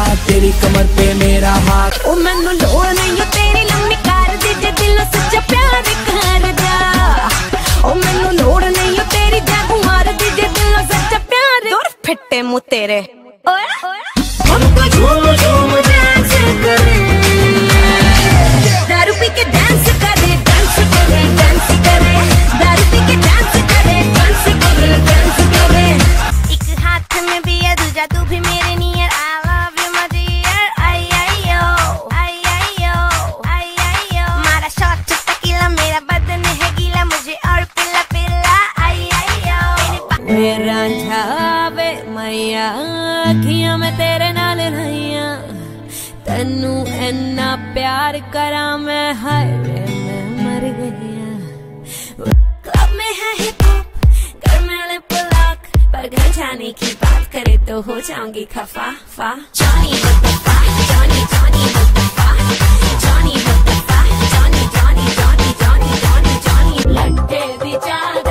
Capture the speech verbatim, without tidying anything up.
तेरी कमर पे मेरा हाथ। ओ मैनू लोड़ नहीं हो तेरी लम्बी कार दी, जे दिलों सच्चा प्यार कर जा। ओ मैनू लोड़ नहीं हो तेरी जागुआर दी, जे दिलों सच्चा प्यार। दूर फिट्टे मुँह तेरे, हमको झूम झूम डांस करे, दारू पी के डांस करे, डांस करे, डांस करे, दारू पी के डांस करे, डांस करे, डांस करे। एक हाथ में भी है दूजा तू भी मेरे near, I love you my dear, I I yo, I I yo, I I yo. मारा शॉट टकीला मेरा बदन है गीला, मुझे और पिला पिला, आई आई यो। मेरा झावे मैया अखियां में तेरे नाल रहिया, तेनू इन्ना प्यार करा मैं, हाय वे मैं मर गया। क्लब में है हिप हॉप, घर में लिप लॉक, पर घर जाने की बात करे तो हो जाऊंगी खफा फा। Johnny with the fa, Johnny Johnny with the fa, Johnny with the fa, Johnny Johnny Johnny Johnny Johnny Johnny। लट्टे दी चाल